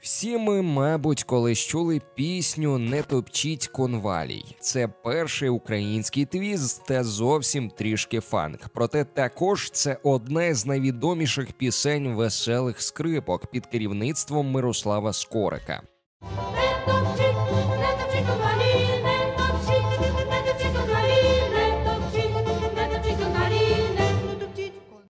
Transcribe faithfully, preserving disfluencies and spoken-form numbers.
Всі ми, мабуть, колись чули пісню «Не топчіть конвалій». Це перший український твіст та зовсім трішки фанк. Проте також це одна з найвідоміших пісень веселих скрипок під керівництвом Мирослава Скорика. Не топчіть, не топчіть конвалій.